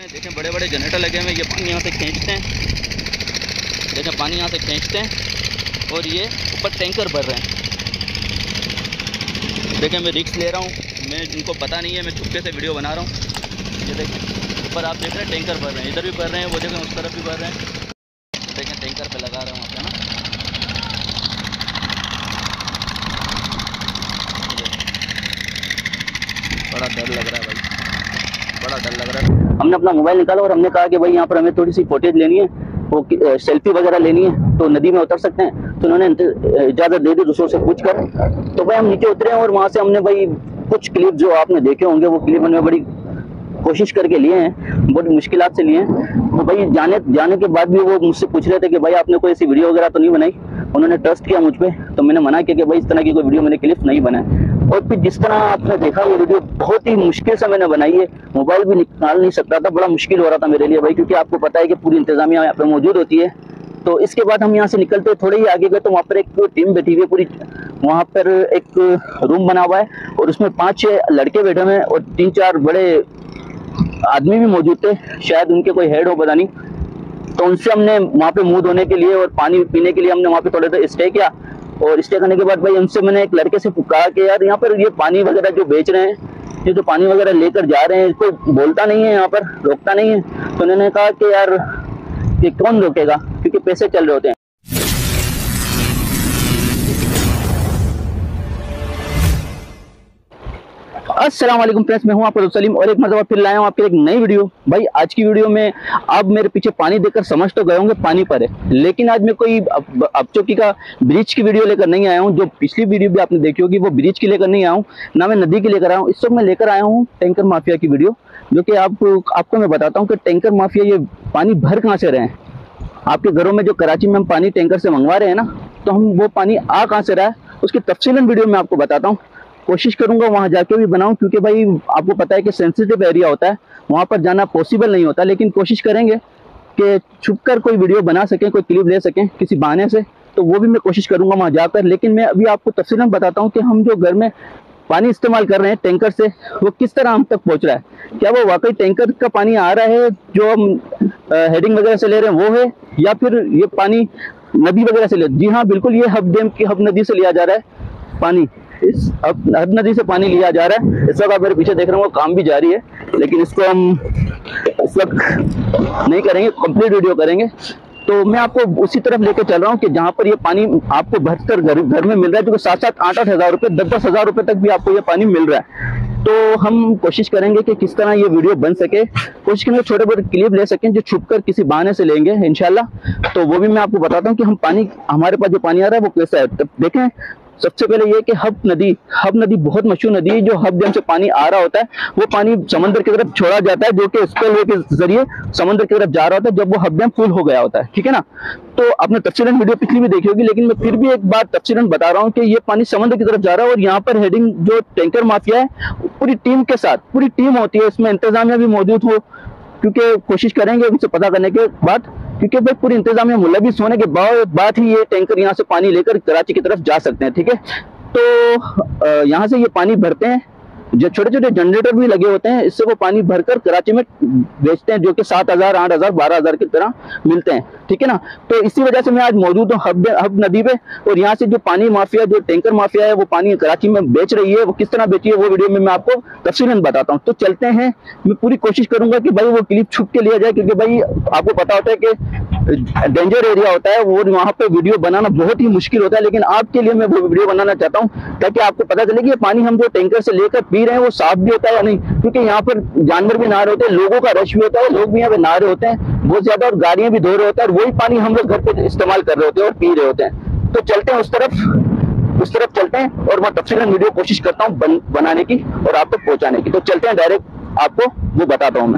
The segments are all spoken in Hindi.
हैं। देखें बड़े बड़े जनरेटर लगे हुए हैं, ये पानी यहाँ से खींचते हैं। देखें पानी यहाँ से खींचते हैं और ये ऊपर टैंकर भर रहे हैं। देखें मैं रिस्क ले रहा हूँ, मैं इनको पता नहीं है, मैं चुपके से वीडियो बना रहा हूँ। ये देखें ऊपर आप देख रहे हैं टैंकर भर रहे हैं, इधर भी भर रहे हैं, वो देखें उस तरफ भी भर रहे हैं। देखें टैंकर पे लगा रहे हैं वहाँ पे ना। बड़ा डर लग रहा है भाई, बड़ा डर लग रहा है। हमने अपना मोबाइल निकाला और हमने कहा कि भाई यहाँ पर हमें थोड़ी सी फुटेज लेनी है, वो सेल्फी वगैरह लेनी है, तो नदी में उतर सकते हैं। तो उन्होंने इजाज़त दे दी दूसरों से पूछ कर। तो भाई हम नीचे उतरे और वहाँ से हमने भाई कुछ क्लिप जो आपने देखे होंगे वो क्लिप हमने बड़ी कोशिश करके लिए हैं, बहुत मुश्किलात से लिए हैं। तो भाई जाने के बाद भी वो मुझसे पूछ रहे थे कि भाई आपने कोई ऐसी वीडियो वगैरह तो नहीं बनाई। उन्होंने ट्रस्ट किया मुझ पर, तो मैंने मना किया कि भाई इस तरह की कोई वीडियो मैंने क्लिप नहीं बनाई। और फिर जिस तरह आपने देखा ये वीडियो बहुत ही मुश्किल से मैंने बनाई है, मोबाइल भी निकाल नहीं सकता था, बड़ा मुश्किल हो रहा था मेरे लिए भाई, क्योंकि आपको पता है कि पूरी इंतजामिया यहाँ पे मौजूद होती है। तो इसके बाद हम यहाँ से निकलते थोड़े ही आगे गए तो वहाँ पर एक टीम बैठी हुई है पूरी, वहाँ पर एक रूम बना हुआ है और उसमें 5-6 लड़के बैठे हुए हैं और 3-4 बड़े आदमी भी मौजूद थे, शायद उनके कोई हेड हो पता नहीं। तो उनसे हमने वहाँ पे मुंह धोने के लिए और पानी पीने के लिए हमने वहाँ पे थोड़े देर स्टे किया। और स्टे करने के बाद भाई उनसे मैंने एक लड़के से कहा कि यार यहाँ पर ये पानी वगैरह जो बेच रहे हैं, ये जो पानी वगैरह लेकर जा रहे हैं, कोई बोलता नहीं है यहाँ पर, रोकता नहीं है। तो उन्होंने कहा कि यार ये कौन रोकेगा, क्योंकि पैसे चल रहे होते हैं। अस्सलाम वालेकुम फ्रेंड्स, मैं हूं आपका दोस्त सलीम और एक मरतबा फिर लाया हूं आपके एक नई वीडियो। भाई आज की वीडियो में आप मेरे पीछे पानी देखकर समझ तो गए होंगे पानी पर है, लेकिन आज मैं कोई अपचौकी का ब्रिज की वीडियो लेकर नहीं आया हूं। जो पिछली वीडियो भी आपने देखी होगी वो ब्रिज की लेकर नहीं आया हूं, ना मैं नदी की लेकर आया हूं। इस वक्त मैं लेकर आया हूँ टैंकर माफिया की वीडियो, जो कि आपको मैं बताता हूँ कि टैंकर माफिया ये पानी भर कहाँ से रहे हैं। आपके घरों में जो कराची में हम पानी टैंकर से मंगवा रहे हैं ना, तो हम वो पानी आ कहाँ से रहा है उसकी तफसीलन वीडियो में आपको बताता हूँ। कोशिश करूंगा वहां जाके भी बनाऊं, क्योंकि भाई आपको पता है कि सेंसिटिव एरिया होता है, वहां पर जाना पॉसिबल नहीं होता। लेकिन कोशिश करेंगे कि छुपकर कोई वीडियो बना सकें, कोई क्लिप ले सकें किसी बहाने से, तो वो भी मैं कोशिश करूंगा वहां जाकर। लेकिन मैं अभी आपको तफसीलन बताता हूँ कि हम जो घर में पानी इस्तेमाल कर रहे हैं टैंकर से, वो किस तरह हम तक पहुंच रहा है। क्या वो वाकई टैंकर का पानी आ रहा है जो हम हेडिंग वगैरह से ले रहे हैं वो है, या फिर ये पानी नदी वगैरह से ले। जी हाँ बिल्कुल, ये हब डैम की हब नदी से लिया जा रहा है पानी, इस हब नदी से पानी लिया जा रहा है। इस वक्त आप मेरे पीछे देख रहे हो काम भी जारी है, लेकिन इसको हम इस वक्त नहीं करेंगे, कंप्लीट वीडियो करेंगे। तो मैं आपको उसी तरफ लेके चल रहा हूँ कि जहाँ पर ये पानी आपको भरकर घर में मिल रहा है, जो 7-7, 8-8 हज़ार रुपये, 10-10 हज़ार रुपये तक भी आपको ये पानी मिल रहा है। तो हम कोशिश करेंगे कि किस तरह ये वीडियो बन सके, कोशिश करेंगे छोटे बड़े क्लिप ले सकें जो छुपकर किसी बहाने से लेंगे इंशाल्लाह। तो वो भी मैं आपको बताता हूँ कि हम पानी, हमारे पास जो पानी आ रहा है वो कैसा है। तो देखें सबसे पहले ये कि हब नदी बहुत मशहूर नदी है। जो हब डैम से पानी आ रहा होता है वो पानी समंदर की तरफ छोड़ा जाता है, जो कि स्पिलवे के जरिए समंदर की तरफ जा रहा होता है जब वो हब डैम फुल हो गया होता है, ठीक है ना। तो आपने तफसीलन वीडियो पिछली भी देखी होगी, लेकिन मैं फिर भी एक बार तफसीलन बता रहा हूँ कि ये पानी समंदर की तरफ जा रहा है। और यहाँ पर हेडिंग जो टैंकर माफिया है पूरी टीम के साथ, पूरी टीम होती है, इसमें इंतजामिया भी मौजूद हो, क्योंकि कोशिश करेंगे उनसे पता करने के बाद, क्योंकि भाई पूरी इंतजामिया मुलविस होने के बाद ही ये टैंकर यहाँ से पानी लेकर कराची की तरफ जा सकते हैं, ठीक है। तो यहाँ से ये पानी भरते हैं, जो छोटे छोटे जनरेटर भी लगे होते हैं, इससे वो पानी भरकर कराची में बेचते हैं, जो कि 7,000, 8,000, 12,000 की तरह मिलते हैं, ठीक है ना। तो इसी वजह से मैं आज मौजूद हूँ हब नदी पे, और यहाँ से जो पानी माफिया, जो टैंकर माफिया है, वो पानी कराची में बेच रही है, वो किस तरह बेची है वो वीडियो में मैं आपको तफसीलन बताता हूँ। तो चलते हैं, मैं पूरी कोशिश करूंगा कि भाई वो क्लिप छुप के लिया जाए, क्योंकि भाई आपको पता होता है कि डेंजर एरिया होता है वो, वहाँ पे वीडियो बनाना बहुत ही मुश्किल होता है। लेकिन आपके लिए मैं वो वीडियो बनाना चाहता हूँ ताकि आपको पता चले कि ये पानी हम जो टैंकर से लेकर पी रहे हैं वो साफ भी होता है या नहीं, क्योंकि यहाँ पर जानवर भी नहा रहे होते हैं, लोगों का रश भी होता है, लोग भी यहाँ पे नहा रहे होते हैं बहुत ज्यादा, और गाड़ियां भी धो रहे होते हैं, और वही पानी हम लोग घर पे इस्तेमाल कर रहे होते हैं और पी रहे होते हैं। तो चलते हैं उस तरफ चलते हैं, और मैं तफसीलन वीडियो कोशिश करता हूँ बनाने की और आप तक पहुंचाने की। तो चलते हैं, डायरेक्ट आपको वो बताता हूँ मैं।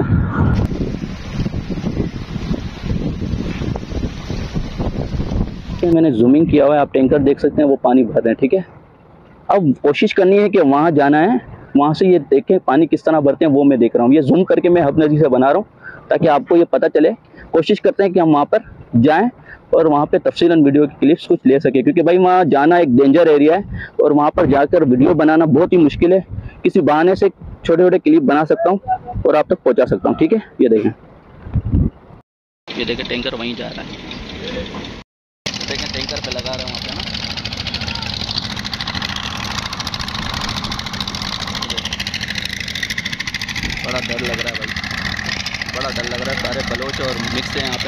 मैंने जूमिंग किया हुआ है, आप टैंकर देख सकते हैं, वो पानी भर रहे हैं, ठीक है। अब कोशिश करनी है कि वहां जाना है, वहां से ये देखें पानी किस तरह भरते हैं, वो मैं देख रहा हूँ। ये जूम करके मैं हब नदी से बना रहा हूँ ताकि आपको ये पता चले। कोशिश करते हैं कि हम वहां पर जाएं और वहां पे तफसीलन वीडियो की क्लिप्स कुछ ले सके, क्योंकि भाई वहां जाना एक डेंजर एरिया है और वहां पर जाकर वीडियो बनाना बहुत ही मुश्किल है। किसी बहाने से छोटे छोटे क्लिप बना सकता हूँ और आप तक पहुँचा सकता हूँ। ठीक है, ये देखें टैंकर वहीं जा रहा है। देखें टैंकर पे लगा रहा हूँ वहाँ पे ना, बड़ा डर लग रहा है भाई, बड़ा डर लग रहा है। सारे बलोच और मिक्स हैं यहाँ पे।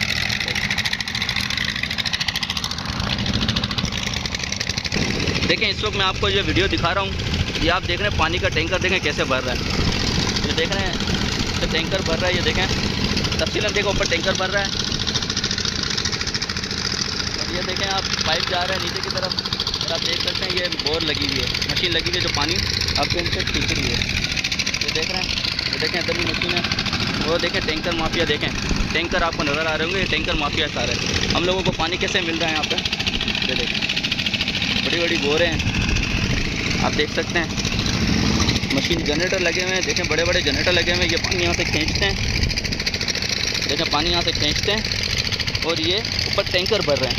देखें इस वक्त मैं आपको जो वीडियो दिखा रहा हूँ, ये आप देख रहे हैं पानी का टैंकर देखें कैसे भर रहा है। ये देख रहे हैं तो टैंकर भर रहा है, ये देखें तफसीलन देखो ऊपर टैंकर भर रहा है। और ये देखें आप पाइप जा रहा है नीचे की तरफ, और आप देख सकते हैं ये बोर लगी हुई है, मशीन लगी हुई है जो पानी आपके इनसे खींच रही है। ये देख रहे हैं, ये देखें इधर भी मशीन है। वो देखें टैंकर माफिया, देखें टैंकर आपको नज़र आ रहे होंगे, ये टैंकर माफिया सारे। हम लोगों को पानी कैसे मिल रहा है यहाँ पे, ये देखें बड़ी बड़ी बोरें हैं, आप देख सकते हैं। मशीन जनरेटर लगे हुए हैं, देखें बड़े बड़े जनरेटर लगे हुए हैं। ये पानी यहाँ से खींचते हैं, देखें पानी यहाँ से खींचते हैं और ये ऊपर टैंकर भर रहे हैं।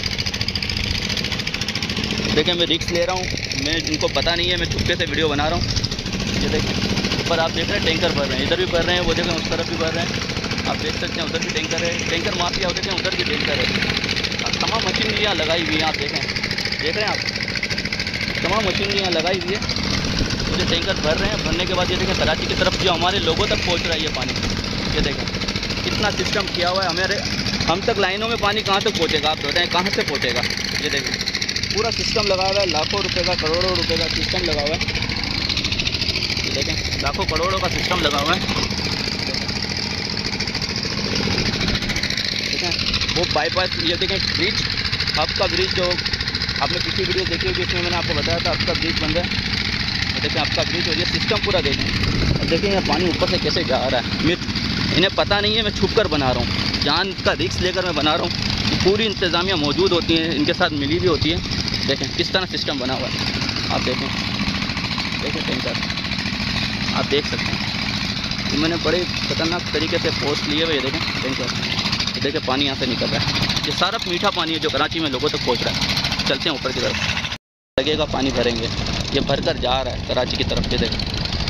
देखें मैं रिस्क ले रहा हूँ, मैं इनको पता नहीं है, मैं चुपके से वीडियो बना रहा हूँ। ये देखें ऊपर आप देख रहे हैं टैंकर भर रहे हैं, इधर भी भर रहे हैं, वो देखें उस तरफ भी भर रहे हैं। आप देख सकते हैं उधर भी टैंकर है, टैंकर माफिया देखें उधर भी टैंकर है। तमाम मशीनरी यहाँ लगाई हुई है, आप देखें, देख रहे हैं आप तमाम मशीनरी यहाँ लगाई हुई है। तो जो टैंकर भर रहे हैं, भरने के बाद ये देखें कराची की तरफ जो हमारे लोगों तक पहुँच रहा है ये पानी। ये देखें कितना सिस्टम किया हुआ है हमारे, हम तक लाइनों में पानी कहाँ तक पहुँचेगा, आप बताएं कहाँ से पहुँचेगा। ये देखें पूरा सिस्टम लगा हुआ है, लाखों रुपए का करोड़ों रुपए का सिस्टम लगा हुआ है। ये देखें लाखों करोड़ों का सिस्टम लगा हुआ है। देखें वो बाईपास, ये देखें ब्रिज, आपका ब्रिज जो आपने पिछली वीडियो देखी होगी, इसमें मैंने आपको बताया था आपका ब्रिज बन रहा है। देखें आपका ब्रिज और ये सिस्टम पूरा देखें, और देखें ये पानी ऊपर से कैसे जा रहा है। मैं इन्हें पता नहीं है, मैं छुप कर बना रहा हूँ, जान का रिस्क लेकर मैं बना रहा हूँ। पूरी इंतज़ामिया मौजूद होती है, इनके साथ मिली भी होती है। देखें किस तरह सिस्टम बना हुआ है, आप देखें, देखें टैंकर आप देख सकते हैं। तो मैंने बड़े ख़तरनाक तरीके से पोस्ट लिए हुए, ये देखें टैंकर, देखें पानी यहाँ से निकल रहा है। ये सारा मीठा पानी है जो कराची में लोगों तक पहुँच रहा है। चलते हैं ऊपर की तरफ, लगेगा पानी भरेंगे, ये भरकर जा रहा है कराची की तरफ। ये देखें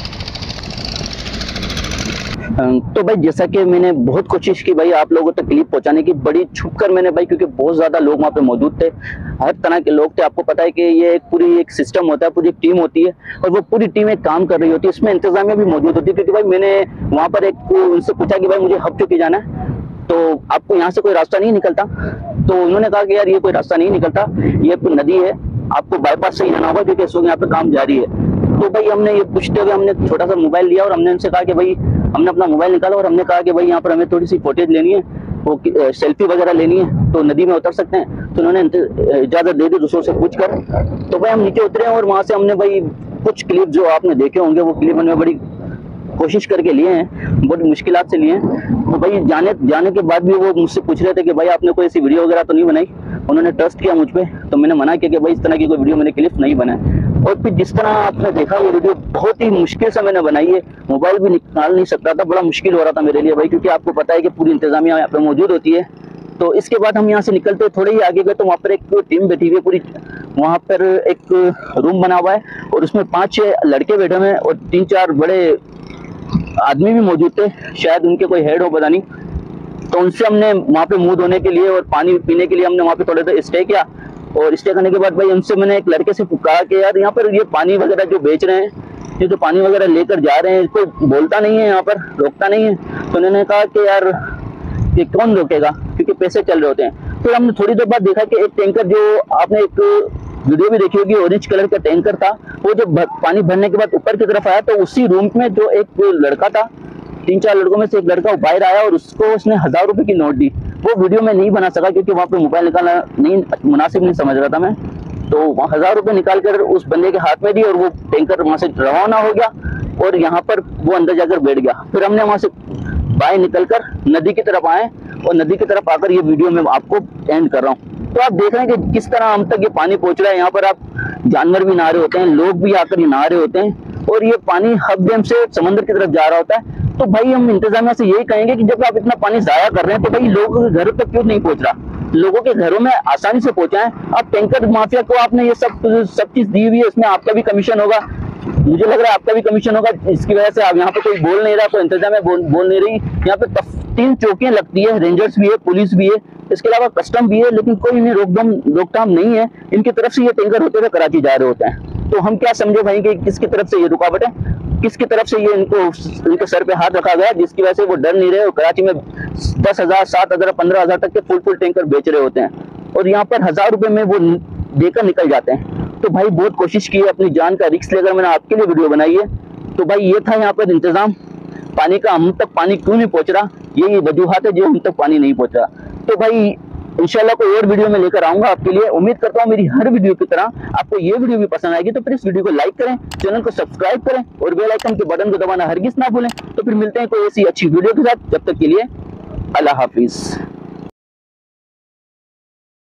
तो भाई जैसा कि मैंने बहुत कोशिश की भाई आप लोगों तक क्लिप पहुंचाने की, बड़ी छुपकर मैंने भाई, क्योंकि बहुत ज्यादा लोग वहाँ पे मौजूद थे, हर तरह के लोग थे। आपको पता है कि ये पूरी एक सिस्टम होता है, पूरी एक टीम होती है और वो पूरी टीम एक काम कर रही होती है, इसमें इंतजामिया भी मौजूद होती है। क्योंकि भाई मैंने वहाँ पर एक उनसे पूछा कि भाई मुझे हब चौकी जाना है, तो आपको यहाँ से कोई रास्ता नहीं निकलता? तो उन्होंने कहा कि यार ये कोई रास्ता नहीं निकलता, ये नदी है, आपको बाईपास से ही जाना होगा क्योंकि इस वक्त यहाँ पे काम जारी है। तो भाई हमने ये पूछते हुए हमने छोटा सा मोबाइल लिया और हमने उनसे कहा कि भाई, हमने अपना मोबाइल निकाला और हमने कहा कि भाई यहाँ पर हमें थोड़ी सी फुटेज लेनी है, वो सेल्फी वगैरह लेनी है, तो नदी में उतर सकते हैं? तो उन्होंने इजाजत दे दी दूसरों से पूछकर। तो भाई हम नीचे उतरे और वहां से हमने भाई कुछ क्लिप जो आपने देखे होंगे, वो क्लिप हमने बड़ी कोशिश करके लिए हैं, बड़ी मुश्किलात से लिए हैं। तो भाई जाने के बाद भी वो मुझसे पूछ रहे थे कि भाई आपने कोई ऐसी वीडियो वगैरह तो नहीं बनाई? उन्होंने ट्रस्ट किया मुझ पे, तो मैंने मना किया कि भाई इस तरह की कोई वीडियो मैंने क्लिप नहीं बनाए। और फिर जिस तरह आपने देखा ये वीडियो बहुत ही मुश्किल से मैंने बनाई है, मोबाइल भी निकाल नहीं सकता था, बड़ा मुश्किल हो रहा था मेरे लिए भाई, क्योंकि आपको पता है कि पूरी इंतजामिया यहाँ पे मौजूद होती है। तो इसके बाद हम यहाँ से निकलते थोड़े ही आगे गए तो वहाँ पर एक टीम बैठी हुई है पूरी, वहाँ पर एक रूम बना हुआ है और उसमें 5-6 लड़के बैठे हुए हैं और 3-4 बड़े आदमी भी मौजूद थे, शायद उनके कोई हेड हो पता नहीं। तो उनसे हमने वहाँ पे मुंह धोने के लिए और पानी पीने के लिए हमने वहाँ पे थोड़े देर स्टे किया। और स्टे करने के बाद भाई उनसे मैंने एक लड़के से कहा कि यार यहाँ पर ये पानी वगैरह जो बेच रहे हैं, ये जो पानी वगैरह लेकर जा रहे हैं, कोई बोलता नहीं है यहाँ पर, रोकता नहीं है। तो उन्होंने कहा कि यार ये कौन रोकेगा, क्योंकि पैसे चल रहे होते हैं। फिर हमने थोड़ी देर बाद देखा कि एक टैंकर, जो आपने एक वीडियो भी देखी होगी, ऑरेंज कलर का टैंकर था, वो जब पानी भरने के बाद ऊपर की तरफ आया तो उसी रूम में जो एक लड़का था, 3-4 लड़कों में से एक लड़का बाहर आया और उसको उसने 1000 रुपए की नोट दी। वो वीडियो में नहीं बना सका क्योंकि वहाँ पे मोबाइल निकालना नहीं मुनासिब नहीं समझ रहा था मैं। तो 1000 रुपए निकाल कर उस बंदे के हाथ में दी और वो टैंकर वहां से रवाना हो गया और यहाँ पर वो अंदर जाकर बैठ गया। फिर हमने वहां से बाहर निकलकर नदी की तरफ आए और नदी की तरफ आकर ये वीडियो मैं आपको एंड कर रहा हूँ। तो आप देख रहे हैं कि किस तरह हम तक ये पानी पहुंच रहा है। यहाँ पर आप जानवर भी नहा रहे होते हैं, लोग भी आकर नहा रहे होते हैं और ये पानी हब डैम से समंदर की तरफ जा रहा होता है। तो भाई हम इंतजामिया से यही कहेंगे कि जब आप इतना पानी जाया कर रहे हैं तो भाई लोगों के घरों तक क्यों नहीं पहुंच रहा, लोगों के घरों में आसानी से पहुंचाएं। अब टैंकर माफिया को आपने ये सब चीज दी हुई है, इसमें आपका भी कमीशन होगा। मुझे लग रहा है आपका भी कमीशन होगा, इसकी वजह से आप यहाँ पे कोई बोल नहीं रहा, कोई इंतजाम है बोल नहीं रही। यहाँ पे 3 चौकियां लगती है, रेंजर्स भी है, पुलिस भी है, इसके अलावा कस्टम भी है, लेकिन कोई इन्हें रोकथाम नहीं है। इनकी तरफ से ये टैंकर होते हुए कराची जा रहे होते हैं। तो हम क्या समझे भाई कि किसकी तरफ से ये रुकावट है, किसकी तरफ से ये इनके सर पे हाथ रखा गया, जिसकी वजह से वो डर नहीं रहे और कराची में 10,000, 7,000, 15,000 तक के फुल टैंकर बेच रहे होते हैं और यहाँ पर 1,000 रुपए में वो देकर निकल जाते हैं। तो भाई बहुत कोशिश की है, अपनी जान का रिस्क लेकर मैंने आपके लिए वीडियो बनाई है। तो भाई ये था यहाँ पर इंतजाम पानी का, हम तक पानी क्यों नहीं पहुंच रहा, यही वजूहात है जो हम तक पानी नहीं पहुंच रहा। तो भाई इंशाल्लाह कोई और वीडियो में लेकर आऊंगा आपके लिए। उम्मीद करता हूँ मेरी हर वीडियो की तरह आपको ये वीडियो भी पसंद आएगी। तो फिर इस वीडियो को लाइक करें, चैनल को सब्सक्राइब करें और बेल आइकन के बटन को दबाना हरगिज ना भूलें। तो फिर मिलते हैं कोई ऐसी अच्छी वीडियो के साथ, जब तक के लिए अल्लाह हाफिज।